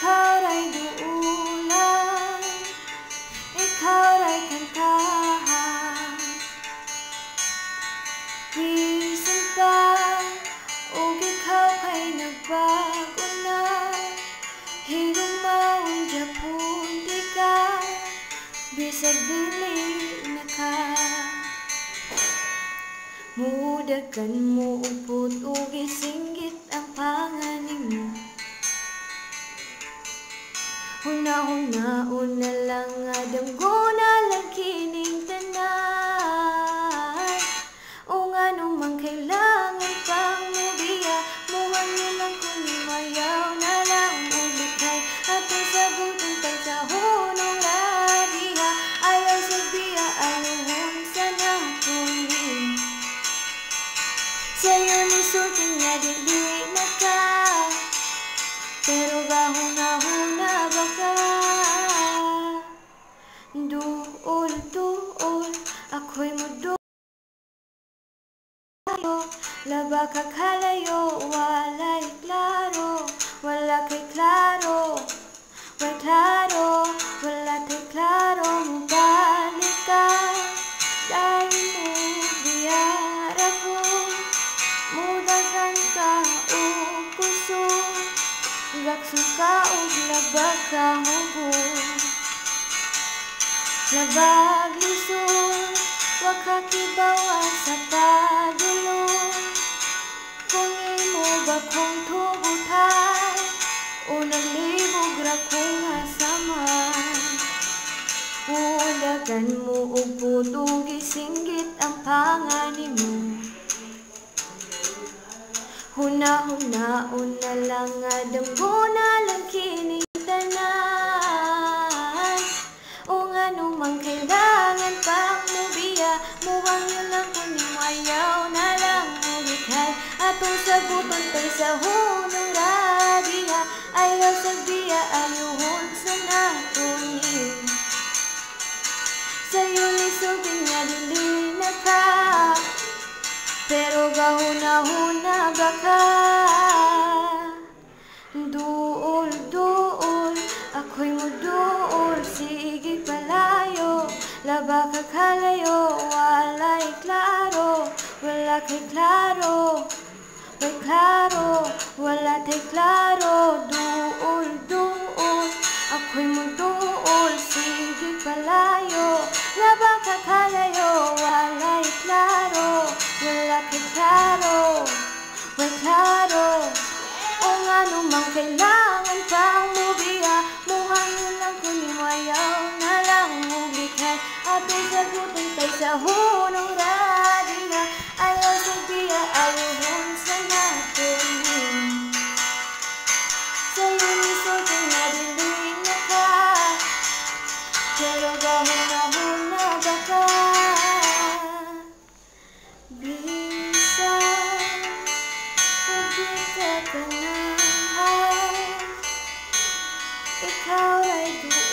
ikaw ay duulan, ikaw ay kantahan. Bisan pa ug ikaw kay nagbago na, higumaon Japon di ka, bisag dili Naka. Mudagan mo upod ug isinggit ang panganin mo. Huna-hunaon na lang nga damgo na lang kining tanan. O ngano man kailangan pang mubiya, muhangin lang kung mayaw na lang ubikay. Atong sabutin pag sa hunong radiha, ayaw sa biya anuhon sa napunin. Sa'yo nisulti nga dili Naka, pero gahuna-huna ba ka? Duol-duol, ako'y muduol. Laba ka kalayo, walay klaro, wala kay klaro. Way klaro, wala kay klaro. Mubalik ka, dahil mo biyara ko. Mudagan ka o puso, gaksun ka o labag ka hugon. Labag lisod, wag ka kibawas sa padulong. Kung imo ba kong tugutan, o naglibog ra kong asaman. Mudagan mo o putong isinggit ang panganin mo. Huna-hunaon na lang nga damgo na lang kining tanan. O ngano man kailangan pang mubiya, muhangin lang kung ayaw na lang mubikay. Atong sagutan kay sa hunong radiha, ayaw sa biya ayuhon sa natunin. Sa'yo lisugin nga dili Naka, pero gahuna-huna ba ka? Duol-duol, ako'y muduol, sige palayo. Laba ka kalayo, walay klaro, wala kay klaro. Way klaro, wala tay klaro. Duol-duol, ako'y muduol, sige palayo. Laba ka kalayo, walay klaro, wala kay klaro. Way klaro, o ngano man kailangan pang mubiya, muhangin lang kung ayaw na lang mubikay. Atong sagutin kay sa hunong radiha, ayaw sa biya ayuhon sa natunin. Sa'yo nisulti nga dili Naka, pero gahuna-huna ba ka? Bisan ug di ka ganahan, ikaw ay duulan.